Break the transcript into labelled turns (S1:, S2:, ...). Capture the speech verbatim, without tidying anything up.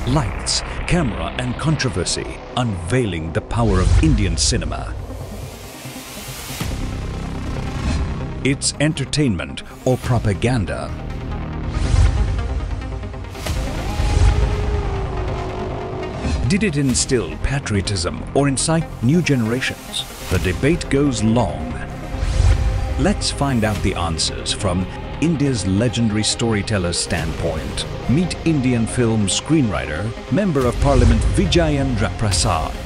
S1: Lights, camera and controversy, unveiling the power of Indian cinema. It's entertainment or propaganda. Did it instill patriotism or incite new generations? The debate goes long. Let's find out the answers from India's legendary storyteller's standpoint. Meet Indian film screenwriter, Member of Parliament Vijayendra Prasad.